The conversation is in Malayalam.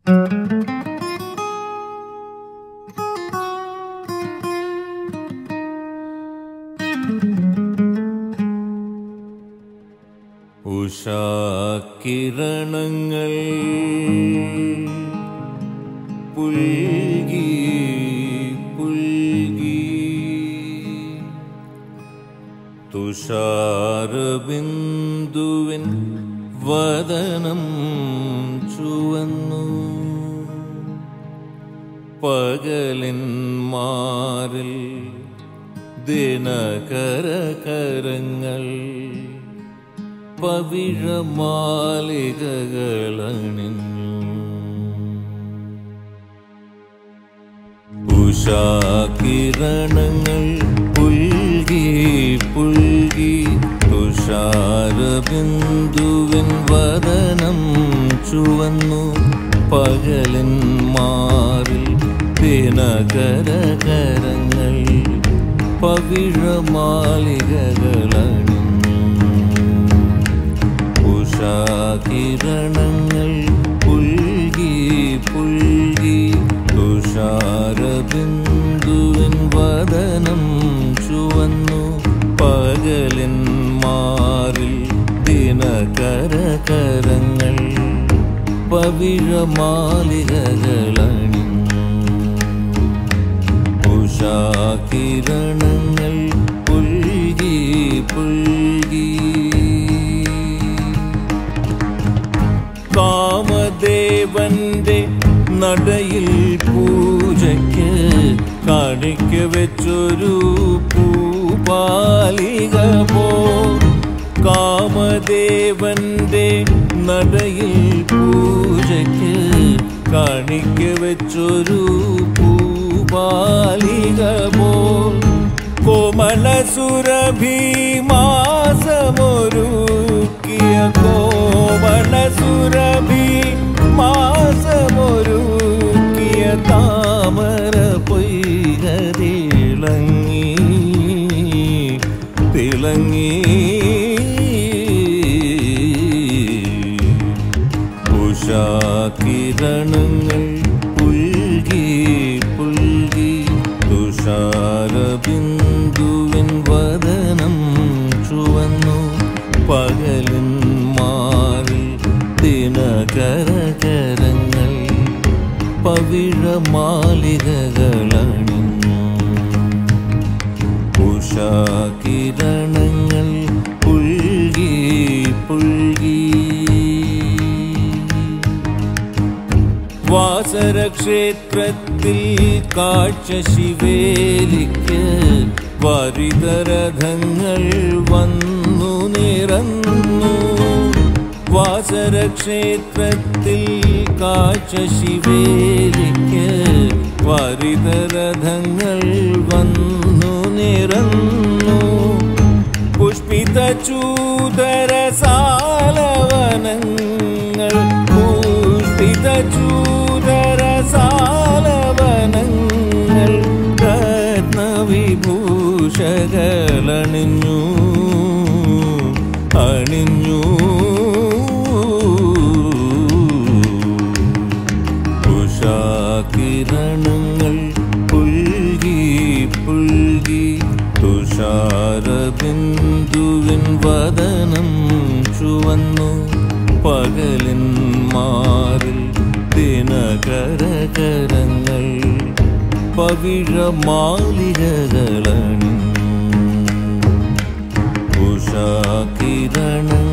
ഉഷാകിരണങ്ങൾ പുൽകി പുൽകി തുഷാരബിന്ദുവിൻ വദനം ചുവന്നു പകലിൻ മാറിൽ ദിനകരകരങ്ങൾ പവിഴമാലികകളണിഞ്ഞു ഉഷാകിരണങ്ങൾ പുൽകി പുൽകി തുഷാരബിന്ദുവിൻ വദനം ചുവന്നു പകലിൻ മാറിൽ ദിനകരകരങ്ങൾ പവിഴമാലികകളണിഞ്ഞു ഉഷാകിരണങ്ങൾ പുൽകി പുൽകി തുഷാരബിന്ദുവിൻ വദനം ചുവന്നു പകലിൻ മാറിൽ ദിനകരകരങ്ങൾ പവിഴമാലികകളണിഞ്ഞു ഉഷാകിരണങ്ങൾ പുൽകി പുൽകി കാമദേവന്റെ നടയിൽ പൂജയ്ക്ക് കാണിക്ക വെച്ചൊരു പൂപാലിക പോ കാമദേവന്റെ നടയിൽ പൂജയ്ക്ക് കാണിക്ക വെച്ചൊരു പൂപാലിക പോ കോമളസുരഭി മാസമൊരുക്കിയ കോമളസുരഭി മാസമൊരുക്കിയ താമര പൊയ്കതിളങ്ങി തിളങ്ങി ഉഷാകിരണങ്ങൾ പുൽകി പുൽകി തുഷാരബിന്ദുവിൻ വദനം ചുവന്നു പകലിൻ മാറിൽ ദിനകരകരങ്ങൾ പവിഴമാലികകളണിഞ്ഞു ഉഷാകിരണങ്ങൾ പുൽകി പുൽകി വാസരക്ഷേത്രത്തിൽ കാഴ്ച ശിവേലിക്ക് വരിതരഥങ്ങൾ വന്നു നിറന്നു വാസരക്ഷേത്രത്തിൽ കാഴ്ച ശിവേലിക്ക് വരിതരഥങ്ങൾ വന്നു നിറന്നു പുഷ്പിത ചൂതരസാലവനങ്ങൾ പുഷ്പിത ചൂതരസാലവനങ്ങൾ രത്നവിഭൂഷകളണിഞ്ഞു അണിഞ്ഞു ഉഷാകിരണങ്ങൾ പുൽകി പുൽകി തുഷാരബിന്ദുവിൻ വദനം ചുവന്നു പകലിൻ മാറിൽ ദിനകരകരങ്ങൾ പവിഴമാലികകളണിഞ്ഞു ഉഷാകിരണങ്ങൾ